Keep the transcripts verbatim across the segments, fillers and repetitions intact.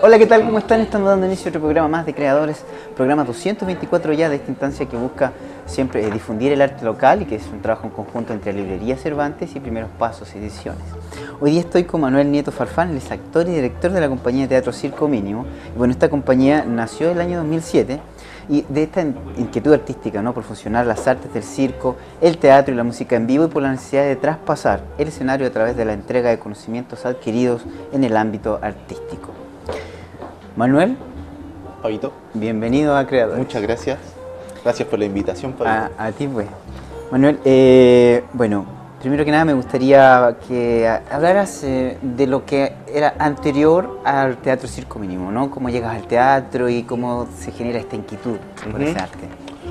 Hola, ¿qué tal? ¿Cómo están? Estamos dando inicio a otro programa más de Creadores, programa doscientos veinticuatro ya de esta instancia que busca siempre eh, difundir el arte local y que es un trabajo en conjunto entre Librería Cervantes y Primeros Pasos Ediciones. Hoy día estoy con Manuel Nieto Farfán, él es actor y director de la compañía de teatro Circo Mínimo. Y bueno, esta compañía nació en el año dos mil siete y de esta inquietud artística, ¿no?, por fusionar las artes del circo, el teatro y la música en vivo y por la necesidad de traspasar el escenario a través de la entrega de conocimientos adquiridos en el ámbito artístico. Manuel, Pabito, bienvenido a Creadores. muchas gracias. Gracias por la invitación, Pabito. A, a ti, pues. Manuel, eh, bueno, primero que nada me gustaría que hablaras eh, de lo que era anterior al teatro Circo Mínimo, ¿no? Cómo llegas al teatro y cómo se genera esta inquietud por Uh-huh. ese arte.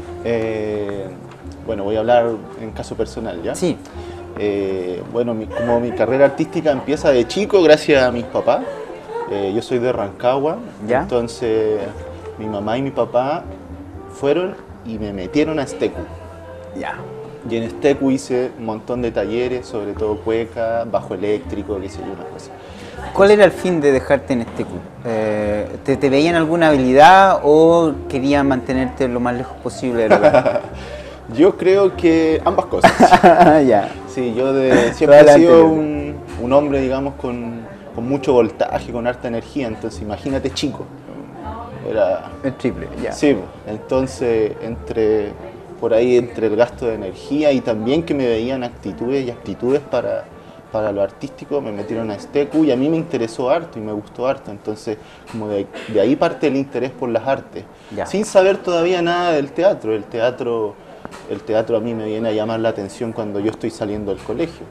Eh, bueno, voy a hablar en caso personal, ¿ya? Sí. Eh, bueno, mi, como mi carrera artística empieza de chico gracias a mis papás. Eh, yo soy de Rancagua, ¿Ya? Entonces mi mamá y mi papá fueron y me metieron a Estecu. Ya. Y en Estecu hice un montón de talleres, sobre todo cueca, bajo eléctrico, qué sé yo, unas cosas. ¿Cuál era el fin de dejarte en este club? Eh, ¿te, ¿Te veían alguna habilidad o querían mantenerte lo más lejos posible del lugar? Yo creo que ambas cosas. Ya. Sí, yo de, siempre he Adelante, sido Luis. un, un hombre, digamos, con, con mucho voltaje, con harta energía, entonces imagínate chico. Era... El triple, ya. Sí, entonces entre por ahí entre el gasto de energía y también que me veían actitudes y aptitudes para, para lo artístico, me metieron a Estecu y a mí me interesó harto y me gustó harto, entonces como de, de ahí parte el interés por las artes, Ya. sin saber todavía nada del teatro. El teatro, el teatro a mí me viene a llamar la atención cuando yo estoy saliendo del colegio.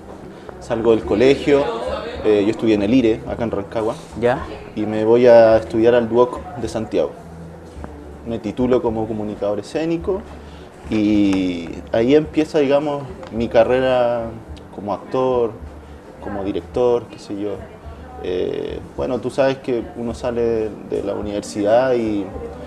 Salgo del colegio, eh, yo estudié en el IRE, acá en Rancagua, ¿Ya? y me voy a estudiar al Duoc de Santiago. Me titulo como comunicador escénico y ahí empieza, digamos, mi carrera como actor, como director, qué sé yo. Eh, bueno, tú sabes que uno sale de la universidad y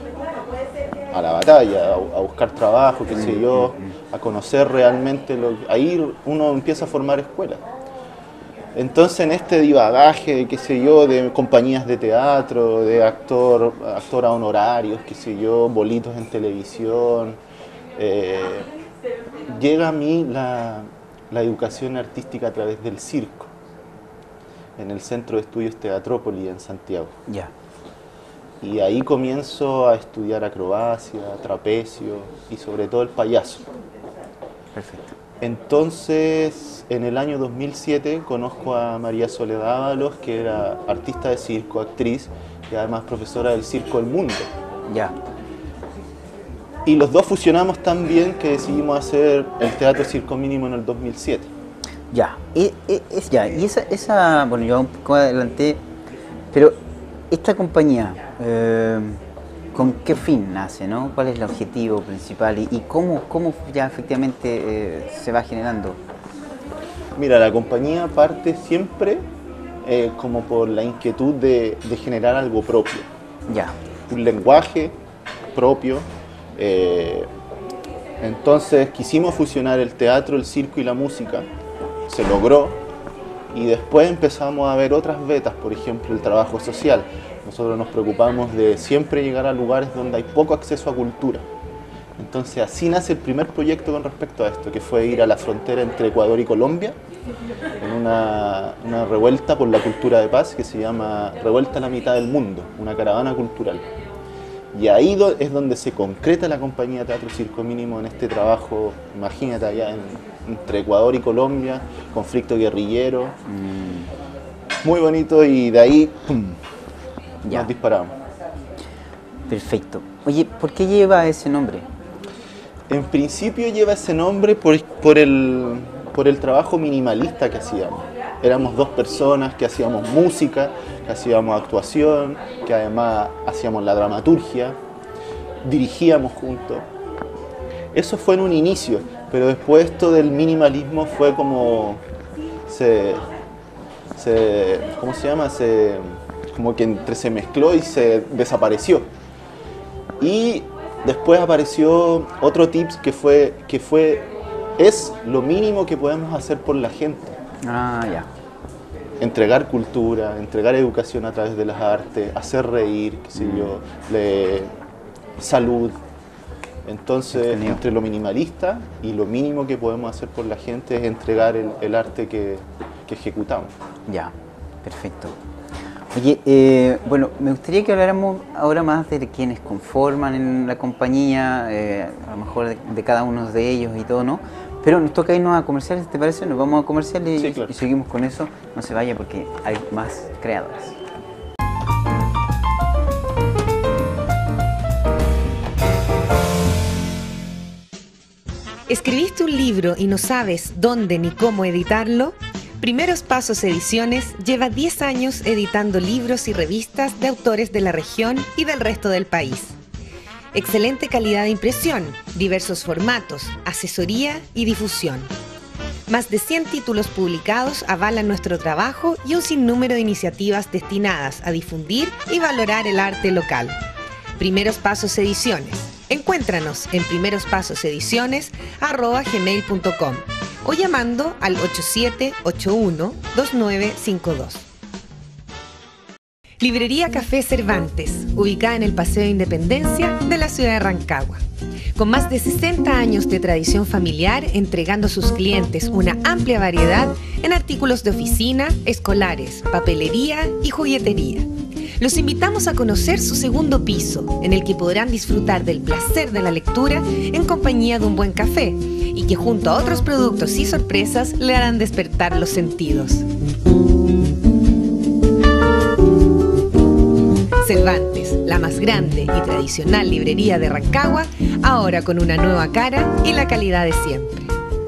a la batalla, a, a buscar trabajo, qué sé yo, a conocer realmente lo que... Ahí uno empieza a formar escuelas. Entonces en este divagaje, qué sé yo, de compañías de teatro, de actor, actor a honorarios, qué sé yo, bolitos en televisión, eh, llega a mí la, la educación artística a través del circo, en el Centro de Estudios Teatrópoli en Santiago. Ya. Y ahí comienzo a estudiar acrobacia, trapecio y sobre todo el payaso. Perfecto. Entonces, en el año dos mil siete conozco a María Soledad Ábalos, que era artista de circo, actriz y además profesora del Circo del Mundo. Ya. Y los dos fusionamos tan bien que decidimos hacer el Teatro Circo Mínimo en el dos mil siete. Ya. Y, y- es, ya. Y esa, esa, bueno, yo un poco adelanté, pero esta compañía, eh, ¿con qué fin nace, no? ¿Cuál es el objetivo principal y, y cómo, cómo ya efectivamente eh, se va generando? Mira, la compañía parte siempre eh, como por la inquietud de, de generar algo propio. Ya. Un lenguaje propio. eh, entonces quisimos fusionar el teatro, el circo y la música. Se logró. Y después empezamos a ver otras vetas, por ejemplo, el trabajo social. Nosotros nos preocupamos de siempre llegar a lugares donde hay poco acceso a cultura. Entonces así nace el primer proyecto con respecto a esto, que fue ir a la frontera entre Ecuador y Colombia, en una, una revuelta por la cultura de paz que se llama Revuelta a la Mitad del Mundo, una caravana cultural. Y ahí do- es donde se concreta la compañía Teatro Circo Mínimo en este trabajo, imagínate allá en, entre Ecuador y Colombia, conflicto guerrillero, Mm, muy bonito y de ahí ¡pum!, ya. nos disparamos. Perfecto. Oye, ¿por qué lleva ese nombre? En principio lleva ese nombre por, por, el, por el trabajo minimalista que hacíamos. Éramos dos personas que hacíamos música, que hacíamos actuación, que además hacíamos la dramaturgia, dirigíamos juntos. Eso fue en un inicio, pero después esto del minimalismo fue como... Se, se, ¿cómo se llama? Se, como que entre se mezcló y se desapareció. Y después apareció otro tips que fue, que fue, es lo mínimo que podemos hacer por la gente. Ah, ya. entregar cultura, entregar educación a través de las artes, hacer reír, qué sé yo, le, salud. Entonces, Entendido. entre lo minimalista y lo mínimo que podemos hacer por la gente es entregar el, el arte que, que ejecutamos. Ya, perfecto. Oye, eh, bueno, me gustaría que habláramos ahora más de quienes conforman en la compañía, eh, a lo mejor de, de cada uno de ellos y todo, ¿no? Pero nos toca irnos a comerciales, ¿te parece? Nos vamos a comerciales y, Sí, claro. y seguimos con eso. No se vaya porque hay más creadores. ¿Escribiste un libro y no sabes dónde ni cómo editarlo? Primeros Pasos Ediciones lleva diez años editando libros y revistas de autores de la región y del resto del país. Excelente calidad de impresión, diversos formatos, asesoría y difusión. Más de cien títulos publicados avalan nuestro trabajo y un sinnúmero de iniciativas destinadas a difundir y valorar el arte local. Primeros Pasos Ediciones. Encuéntranos en primerospasosedicione arroba gmail punto com o llamando al ocho siete ocho uno dos nueve cinco dos. Librería Café Cervantes, ubicada en el Paseo Independencia de la ciudad de Rancagua. Con más de sesenta años de tradición familiar, entregando a sus clientes una amplia variedad en artículos de oficina, escolares, papelería y juguetería. Los invitamos a conocer su segundo piso, en el que podrán disfrutar del placer de la lectura en compañía de un buen café y que junto a otros productos y sorpresas le harán despertar los sentidos. Cervantes, la más grande y tradicional librería de Rancagua, ahora con una nueva cara y la calidad de siempre.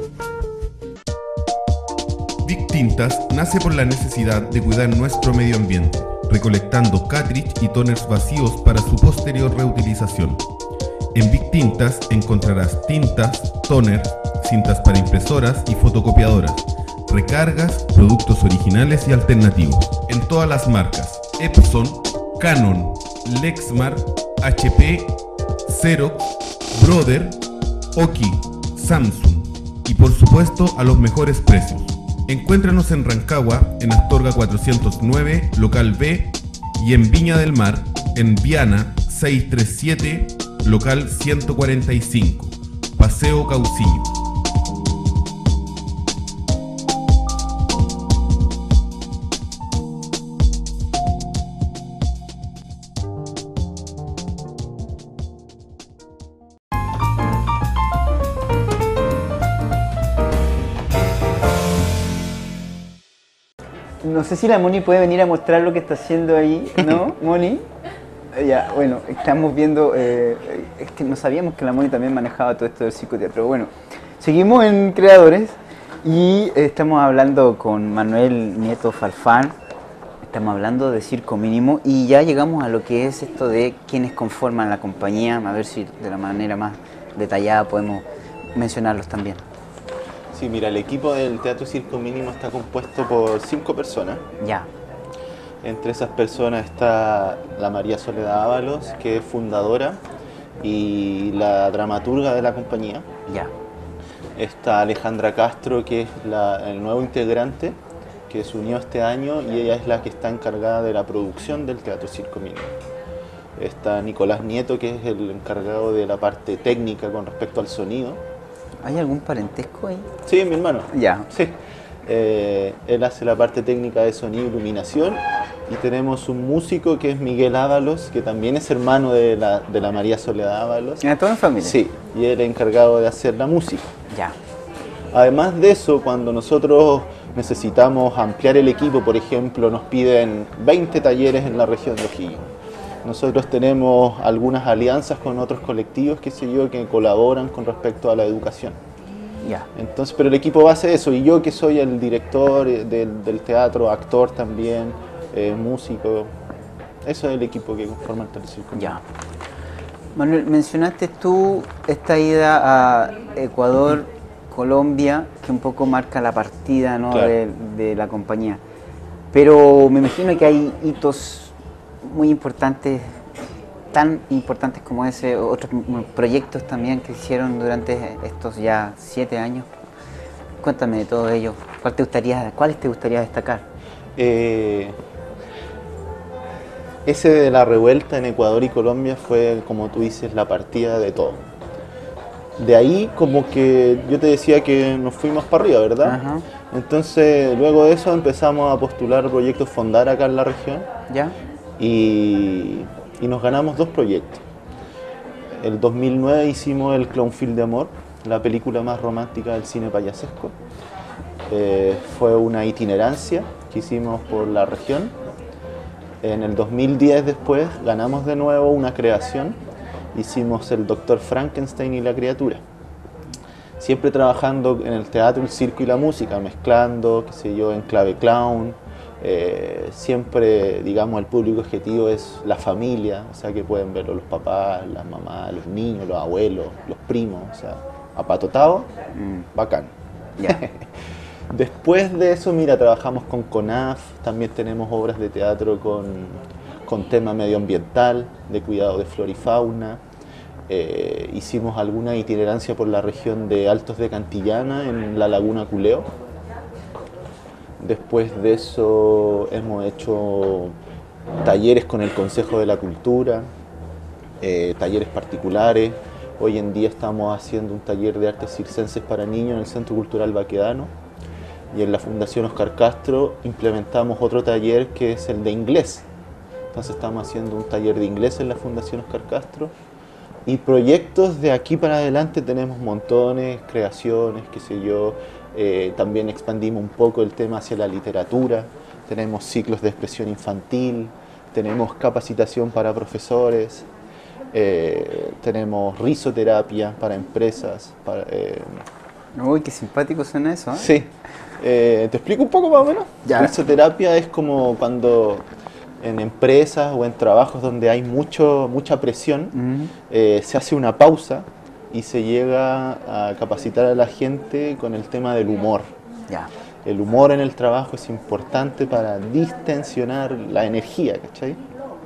Vic Tintas nace por la necesidad de cuidar nuestro medio ambiente, recolectando cartridge y toners vacíos para su posterior reutilización. En Vic Tintas encontrarás tintas, toners, cintas para impresoras y fotocopiadoras, recargas, productos originales y alternativos, en todas las marcas: Epson, Canon, Lexmark, H P, Xerox, Brother, Oki, Samsung y por supuesto a los mejores precios. Encuéntranos en Rancagua, en Astorga cuatrocientos nueve, local B, y en Viña del Mar, en Viana seiscientos treinta y siete, local ciento cuarenta y cinco, Paseo Caucillo. No sé si la Moni puede venir a mostrar lo que está haciendo ahí, ¿no, Moni? Ya, bueno, estamos viendo, eh, es que no sabíamos que la Moni también manejaba todo esto del psicoteatro. Bueno, seguimos en Creadores y eh, estamos hablando con Manuel Nieto Farfán, estamos hablando de Circo Mínimo y ya llegamos a lo que es esto de quienes conforman la compañía, a ver si de la manera más detallada podemos mencionarlos también. Sí, mira, el equipo del Teatro Circo Mínimo está compuesto por cinco personas. Ya. Entre esas personas está la María Soledad Ábalos, que es fundadora y la dramaturga de la compañía. Ya. Está Alejandra Castro, que es la, el nuevo integrante, que se unió este año y ella es la que está encargada de la producción del Teatro Circo Mínimo. Está Nicolás Nieto, que es el encargado de la parte técnica con respecto al sonido. ¿Hay algún parentesco ahí? Sí, mi hermano. Ya. Sí. Eh, él hace la parte técnica de sonido y iluminación. Y tenemos un músico que es Miguel Ábalos, que también es hermano de la, de la María Soledad Ábalos. ¿En toda la familia? Sí, y él es encargado de hacer la música. Ya. Además de eso, cuando nosotros necesitamos ampliar el equipo, por ejemplo, nos piden veinte talleres en la región de O'Higgins. Nosotros tenemos algunas alianzas con otros colectivos, qué sé yo, que colaboran con respecto a la educación. Ya. Entonces, pero el equipo base de eso, y yo que soy el director del, del teatro, actor también, eh, músico, eso es el equipo que conforma el Teatro Circo. Ya. Manuel, mencionaste tú esta ida a Ecuador, Colombia, que un poco marca la partida, ¿no?, Claro. de, de la compañía. Pero me imagino que hay hitos muy importantes, tan importantes como ese, otros proyectos también que hicieron durante estos ya siete años. Cuéntame de todo ello. ¿Cuál te gustaría, ¿Cuáles te gustaría destacar? eh, ese de la revuelta en Ecuador y Colombia fue, como tú dices, la partida de todo. De ahí como que yo te decía que nos fuimos para arriba, ¿verdad? Ajá. Entonces luego de eso empezamos a postular proyectos Fondar acá en la región ¿Ya? y, y nos ganamos dos proyectos. El dos mil nueve hicimos el Clownfield de Amor, la película más romántica del cine payasesco. Eh, fue una itinerancia que hicimos por la región. En el dos mil diez después ganamos de nuevo una creación. Hicimos el Doctor Frankenstein y la criatura. Siempre trabajando en el teatro, el circo y la música, mezclando, qué sé yo, en clave clown. Eh, siempre, digamos, el público objetivo es la familia, o sea, que pueden verlo los papás, las mamás, los niños, los abuelos, los primos, o sea, apatotado, Mm. bacán. Ya. Después de eso, mira, trabajamos con CONAF, también tenemos obras de teatro con, con tema medioambiental, de cuidado de flora y fauna. Eh, hicimos alguna itinerancia por la región de Altos de Cantillana, en la Laguna Culeo. Después de eso hemos hecho talleres con el Consejo de la Cultura, eh, talleres particulares. Hoy en día estamos haciendo un taller de artes circenses para niños en el Centro Cultural Baquedano. Y en la Fundación Oscar Castro implementamos otro taller que es el de inglés. Entonces estamos haciendo un taller de inglés en la Fundación Oscar Castro. Y proyectos de aquí para adelante tenemos montones, creaciones, qué sé yo. Eh, también expandimos un poco el tema hacia la literatura. Tenemos ciclos de expresión infantil, tenemos capacitación para profesores, eh, tenemos risoterapia para empresas. Para, eh, Uy, qué simpático suena eso, ¿eh? Sí. Eh, ¿te explico un poco más o menos? Ya. Risoterapia es como cuando en empresas o en trabajos donde hay mucho, mucha presión, Mm. eh, se hace una pausa y se llega a capacitar a la gente con el tema del humor. Ya. El humor en el trabajo es importante para distensionar la energía, ¿cachai?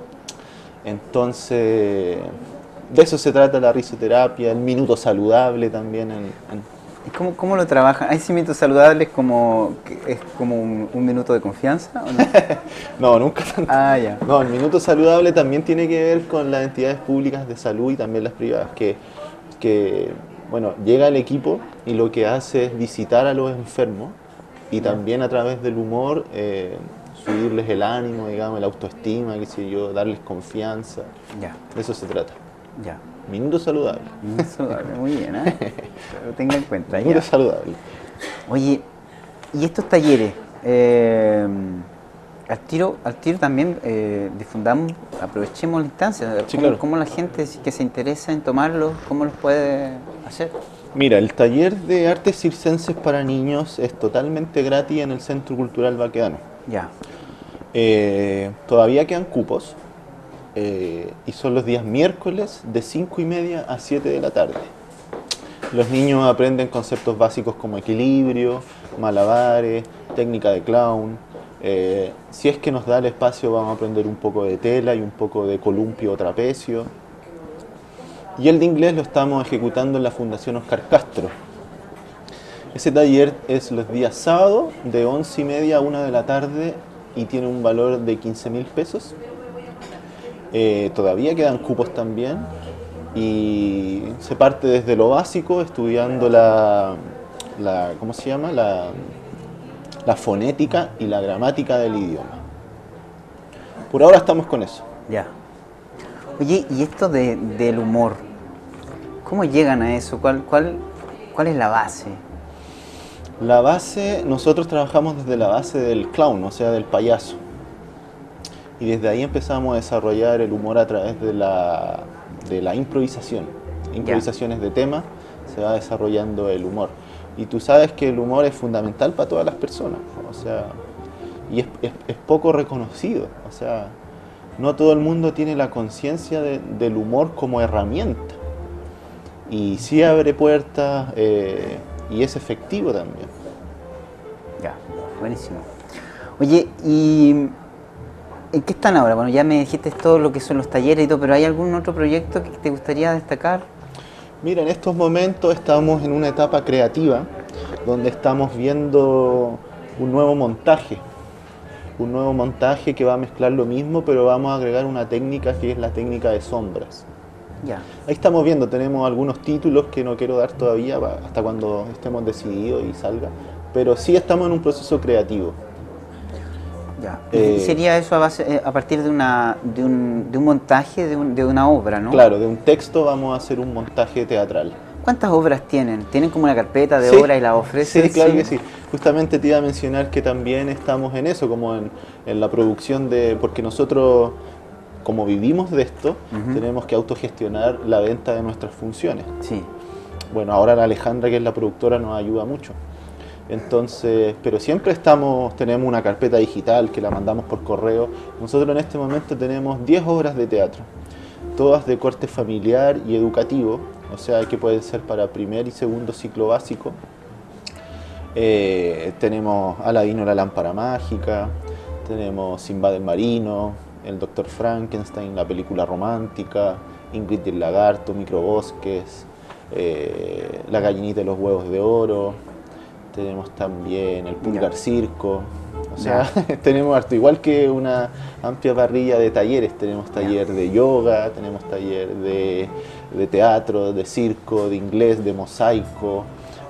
Entonces, de eso se trata la risoterapia, el minuto saludable también. En, en- ¿Y cómo, cómo lo trabajan? ¿Hay cimientos saludables como que es como un, un minuto de confianza o no? No, nunca tanto. Ah, ya. No, el minuto saludable también tiene que ver con las entidades públicas de salud y también las privadas, que, que bueno, llega el equipo y lo que hace es visitar a los enfermos y también a través del humor eh, subirles el ánimo, digamos, la autoestima, qué sé yo, darles confianza. Ya, De eso se trata. ya. Minuto saludable. Minuto saludable, muy bien, ¿eh? Lo tenga en cuenta. Minuto Ya. saludable. Oye, ¿y estos talleres? Eh, al tiro, al tiro también eh, difundamos, aprovechemos la instancia. Sí, ¿Cómo, claro. cómo la gente que se interesa en tomarlos, cómo los puede hacer? Mira, el taller de artes circenses para niños es totalmente gratis en el Centro Cultural Baquedano. Ya, Eh, todavía quedan cupos eh, y son los días miércoles de cinco y media a siete de la tarde. Los niños aprenden conceptos básicos como equilibrio, malabares, técnica de clown. Eh, si es que nos da el espacio vamos a aprender un poco de tela y un poco de columpio o trapecio. Y el de inglés lo estamos ejecutando en la Fundación Oscar Castro. Ese taller es los días sábados de once y media a una de la tarde y tiene un valor de quince mil pesos. Eh, todavía quedan cupos también y se parte desde lo básico estudiando la, la ¿cómo se llama? La, la fonética y la gramática del idioma. Por ahora estamos con eso. ya. Oye, ¿y esto de, del humor? ¿Cómo llegan a eso? ¿Cuál, cuál, cuál es la base? La base, nosotros trabajamos desde la base del clown, o sea, del payaso. Y desde ahí empezamos a desarrollar el humor a través de la, de la improvisación. Improvisaciones de tema, se va desarrollando el humor. Y tú sabes que el humor es fundamental para todas las personas, o sea, y es, es, es poco reconocido. O sea, no todo el mundo tiene la conciencia de, del humor como herramienta. Y sí abre puertas eh, y es efectivo también. Ya, buenísimo. Oye, ¿y en qué están ahora? Bueno, ya me dijiste todo lo que son los talleres y todo, pero ¿hay algún otro proyecto que te gustaría destacar? Mira, en estos momentos estamos en una etapa creativa donde estamos viendo un nuevo montaje. un nuevo montaje que va a mezclar lo mismo, pero vamos a agregar una técnica que es la técnica de sombras. Ya. Ahí estamos viendo, tenemos algunos títulos que no quiero dar todavía hasta cuando estemos decididos y salga, pero sí estamos en un proceso creativo. Ya. Eh, Sería eso a, base, a partir de, una, de, un, de un montaje de, un, de una obra, ¿no? Claro, de un texto vamos a hacer un montaje teatral. ¿Cuántas obras tienen? ¿Tienen como una carpeta de Sí, obras y las ofrecen? Sí, claro que sí. Justamente te iba a mencionar que también estamos en eso, como en, en la producción de... Porque nosotros, como vivimos de esto, uh-huh. tenemos que autogestionar la venta de nuestras funciones. Sí. Bueno, ahora la Alejandra, que es la productora, nos ayuda mucho. Entonces, pero siempre estamos, tenemos una carpeta digital que la mandamos por correo. Nosotros en este momento tenemos diez obras de teatro, todas de corte familiar y educativo, o sea que pueden ser para primer y segundo ciclo básico. Eh, tenemos Aladino la lámpara mágica, tenemos Sinbad el marino, el doctor Frankenstein, la película romántica, Ingrid y el lagarto, Microbosques, eh, La gallinita y los huevos de oro. Tenemos también el Pulgar yeah. Circo, o sea, yeah. tenemos harto, igual que una amplia parrilla de talleres, tenemos taller yeah. de yoga, tenemos taller de, de teatro, de circo, de inglés, de mosaico,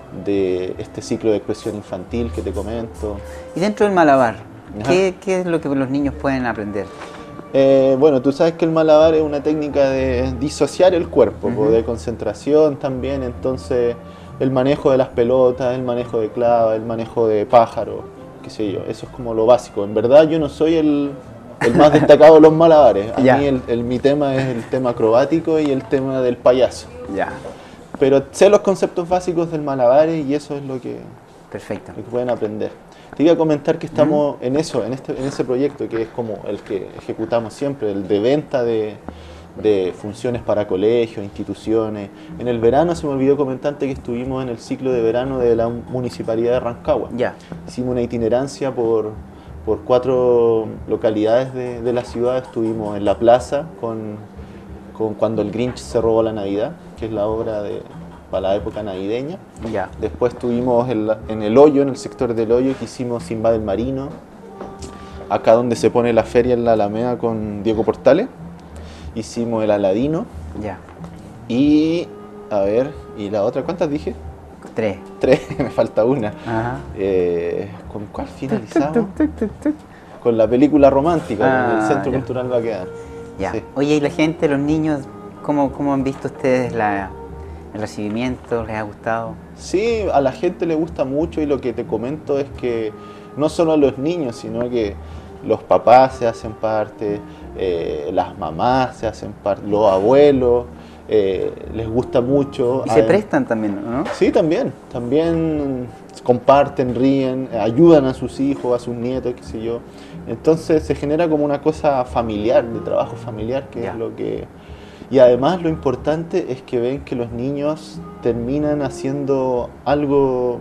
de este ciclo de expresión infantil que te comento. Y dentro del malabar, ¿qué, ¿qué es lo que los niños pueden aprender? Eh, bueno, tú sabes que el malabar es una técnica de disociar el cuerpo, uh-huh. de concentración también, entonces... El manejo de las pelotas, el manejo de clava, el manejo de pájaro, qué sé yo, eso es como lo básico. En verdad yo no soy el, el más destacado de los malabares, a ya. mí el, el, mi tema es el tema acrobático y el tema del payaso. Ya. Pero sé los conceptos básicos del malabares y eso es lo que, Perfecto. lo que pueden aprender. Te iba a comentar que estamos ¿Mm? en eso, en, este, en ese proyecto que es como el que ejecutamos siempre, el de venta de... de funciones para colegios, instituciones. En el verano se me olvidó comentarte que estuvimos en el ciclo de verano de la Municipalidad de Rancagua. Ya. Hicimos una itinerancia por, por cuatro localidades de, de la ciudad. Estuvimos en la plaza con, con Cuando el Grinch se robó la Navidad, que es la obra de, para la época navideña. Ya. Después estuvimos en, la, en el Hoyo, en el sector del Hoyo, que hicimos Sinbad el marino. Acá donde se pone la feria en la Alameda con Diego Portales. Hicimos el Aladino. Ya. Y, a ver, ¿y la otra cuántas dije? Tres. Tres, me falta una. Ajá. Eh, ¿Con cuál finalizamos? Con la película romántica, ah, en el Centro ya. Cultural Baquedano. Ya. Sí. Oye, ¿y la gente, los niños, cómo, cómo han visto ustedes la, el recibimiento? ¿Les ha gustado? Sí, a la gente le gusta mucho y lo que te comento es que no solo a los niños, sino que los papás se hacen parte, eh, las mamás se hacen parte, los abuelos, eh, les gusta mucho. Y se prestan también, ¿no? Sí, también, también comparten, ríen, ayudan a sus hijos, a sus nietos, qué sé yo. Entonces se genera como una cosa familiar, de trabajo familiar, que ya. es lo que... Y además lo importante es que ven que los niños terminan haciendo algo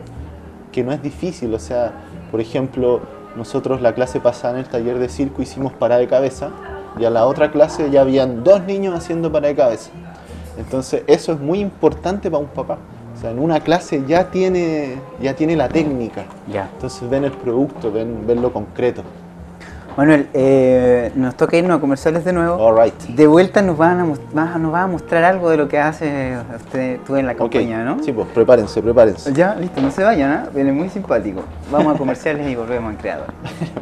que no es difícil, o sea, por ejemplo, nosotros la clase pasada en el taller de circo hicimos parada de cabeza y a la otra clase ya habían dos niños haciendo parada de cabeza. Entonces eso es muy importante para un papá. O sea, en una clase ya tiene, ya tiene la técnica. Ya. Entonces ven el producto, ven, ven lo concreto. Manuel, eh, nos toca irnos a comerciales de nuevo. All right. De vuelta nos van a, nos va a mostrar algo de lo que hace usted, tú en la compañía, okay. ¿no? Sí, pues prepárense, prepárense. Ya, listo, no se vayan, ¿eh? Viene muy simpático. Vamos a comerciales y volvemos en Creadores.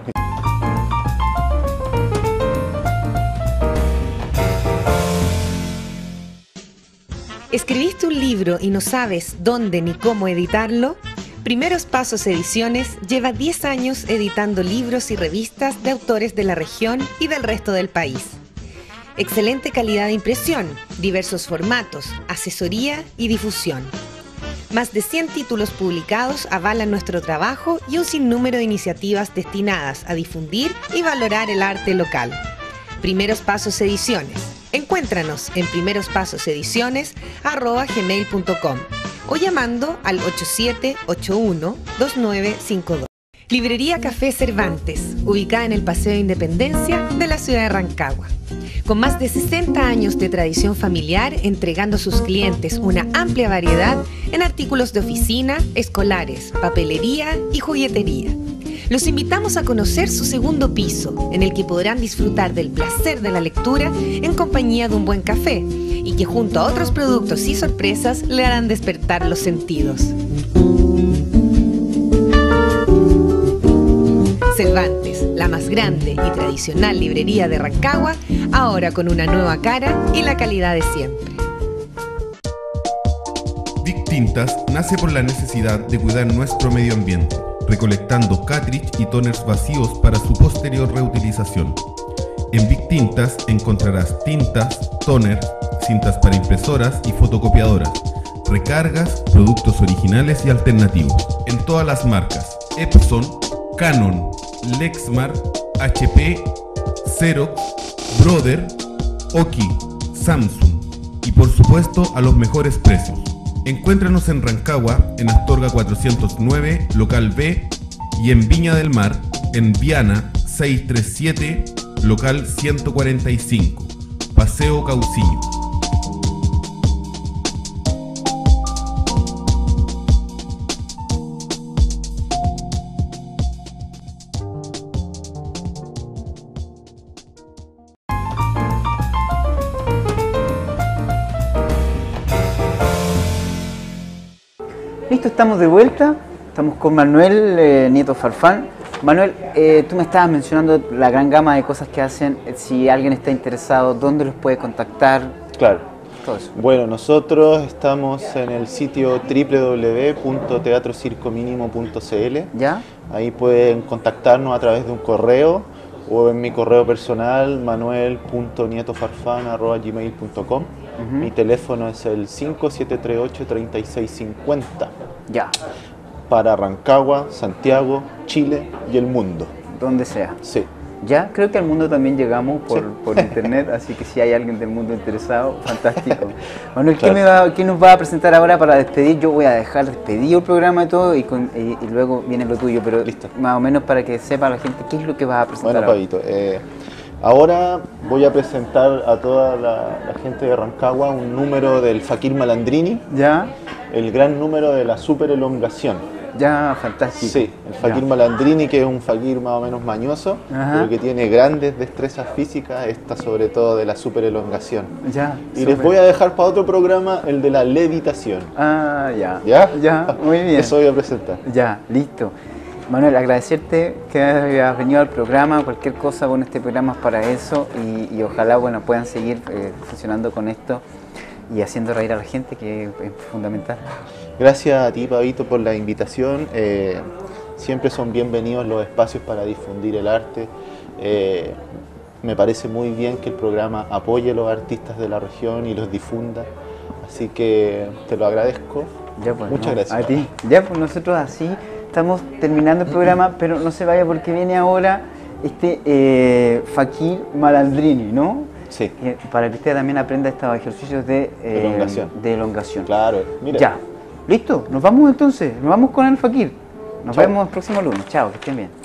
¿Escribiste un libro y no sabes dónde ni cómo editarlo? Primeros Pasos Ediciones lleva diez años editando libros y revistas de autores de la región y del resto del país. Excelente calidad de impresión, diversos formatos, asesoría y difusión. Más de cien títulos publicados avalan nuestro trabajo y un sinnúmero de iniciativas destinadas a difundir y valorar el arte local. Primeros Pasos Ediciones. Encuéntranos en primerospasosedicione arroba gmail punto com o llamando al ocho siete ocho uno dos nueve cinco dos. Librería Café Cervantes, ubicada en el Paseo de Independencia de la ciudad de Rancagua. Con más de sesenta años de tradición familiar, entregando a sus clientes una amplia variedad en artículos de oficina, escolares, papelería y juguetería. Los invitamos a conocer su segundo piso, en el que podrán disfrutar del placer de la lectura en compañía de un buen café y que junto a otros productos y sorpresas le harán despertar los sentidos. Cervantes, la más grande y tradicional librería de Rancagua, ahora con una nueva cara y la calidad de siempre. Vic Tintas nace por la necesidad de cuidar nuestro medio ambiente, recolectando cartridge y toners vacíos para su posterior reutilización. En Vic Tintas encontrarás tintas, toners, cintas para impresoras y fotocopiadoras, recargas, productos originales y alternativos, en todas las marcas: Epson, Canon, Lexmark, H P, Xerox, Brother, Oki, Samsung y por supuesto a los mejores precios. Encuéntranos en Rancagua, en Astorga cuatrocientos nueve, local B, y en Viña del Mar, en Viana seiscientos treinta y siete, local ciento cuarenta y cinco, Paseo Cauciño. Listo, estamos de vuelta, estamos con Manuel eh, Nieto Farfán. Manuel, eh, tú me estabas mencionando la gran gama de cosas que hacen. Si alguien está interesado, ¿dónde los puede contactar? Claro. Todo eso. Bueno, nosotros estamos en el sitio doble u doble u doble u punto teatro circo mínimo punto c l. ¿Ya? Ahí pueden contactarnos a través de un correo o en mi correo personal, manuel punto nietofarfán arroba gmail punto com. Uh-huh. Mi teléfono es el cinco siete tres ocho, tres seis cinco cero. Ya. Para Rancagua, Santiago, Chile y el mundo. Donde sea. Sí. Ya, creo que al mundo también llegamos por, sí. por internet, así que si hay alguien del mundo interesado, fantástico. Manuel, claro. ¿qué, me va, ¿qué nos va a presentar ahora para despedir? Yo voy a dejar despedido el programa y todo y, con, y, y luego viene lo tuyo, pero listo, más o menos para que sepa la gente qué es lo que vas a presentar. Bueno, Pabito, eh, ahora voy a presentar a toda la, la gente de Rancagua un número del Fakir Malandrini. Ya. El gran número de la super elongación. Ya, fantástico. Sí, el Fakir ya. Malandrini, que es un fakir más o menos mañoso, ajá, pero que tiene grandes destrezas físicas, esta sobre todo de la super elongación. Ya. Y super. Les voy a dejar para otro programa el de la levitación. Ah, ya. ¿Ya? Ya, muy bien. Eso voy a presentar. Ya, listo. Manuel, agradecerte que hayas venido al programa, cualquier cosa, bueno, este programa es para eso y, y ojalá, bueno, puedan seguir eh, funcionando con esto y haciendo reír a la gente, que es fundamental. Gracias a ti, Pabito, por la invitación. Eh, siempre son bienvenidos los espacios para difundir el arte. Eh, me parece muy bien que el programa apoye a los artistas de la región y los difunda. Así que te lo agradezco. Ya, pues, Muchas no, gracias. A ti. Ya, pues nosotros así estamos terminando el programa, pero no se vaya porque viene ahora este eh, Fakir Malandrini, ¿no? Sí. Eh, para que usted también aprenda estos ejercicios de, eh, elongación. de elongación. Claro, mira. Ya. Listo, nos vamos entonces, nos vamos con el Fakir. Nos Chao. Vemos el próximo lunes. Chao, que estén bien.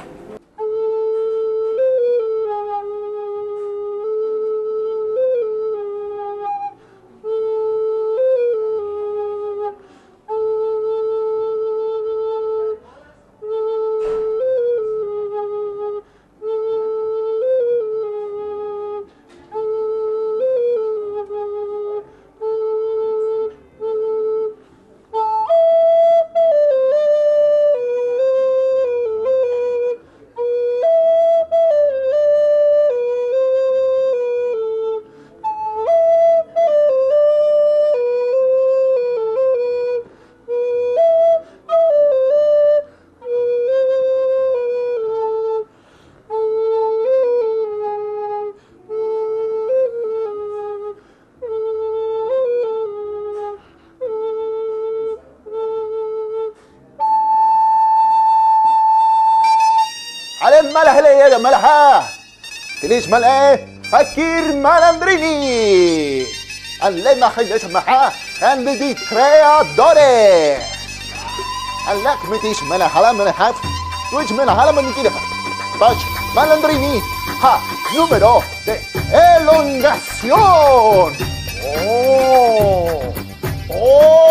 مالها ليه مالها تليش مالها فكير مالاندريني اللي ما خليش معاه and the creadores اللي متيش مالها حلا مالها تويش مالها حلا من كده باش Malandrini ha número de elongación. Oh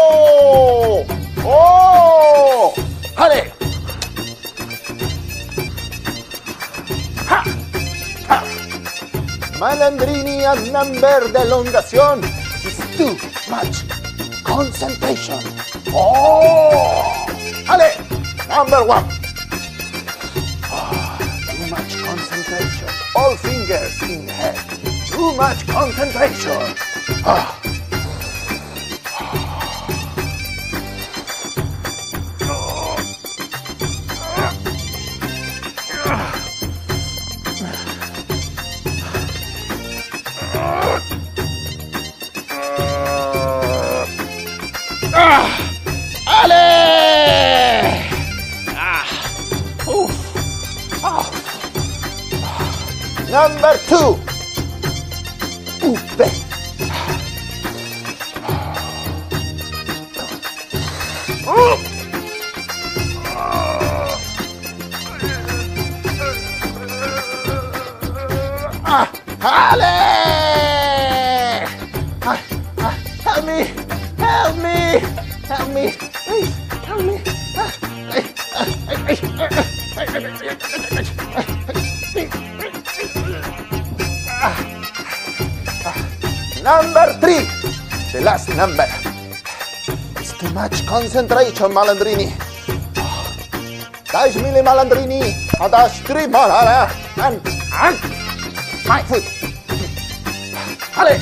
oh oh ¡Jale! Malandrini and number de elongación is too much concentration. Oh, Ale, number one. Oh, too much concentration. All fingers in head. Too much concentration. Oh. Number two. Upe. Ah, Ale! Ah, ah, help me! Help me! Help me! Please, help me! Ah, ay, ah, ay, ay, ay, ay, ay, ay, Number three, the last number. It's too much concentration, Malandrini. Dash mille Malandrini, a dash three malala, and, and my foot. Ale.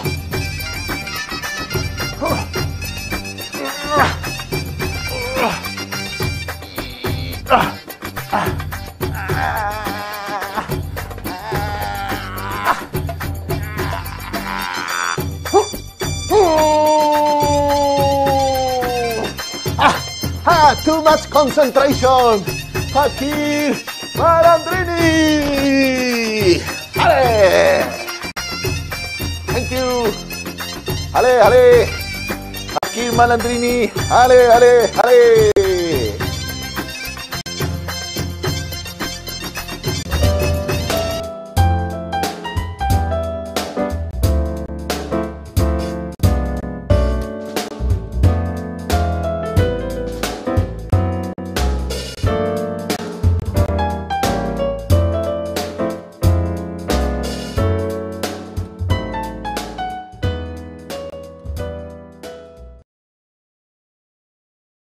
Ah, too much concentration. Fakir Malandrini. Ale. Thank you. Ale, ale. Fakir Malandrini. Ale, ale, ale.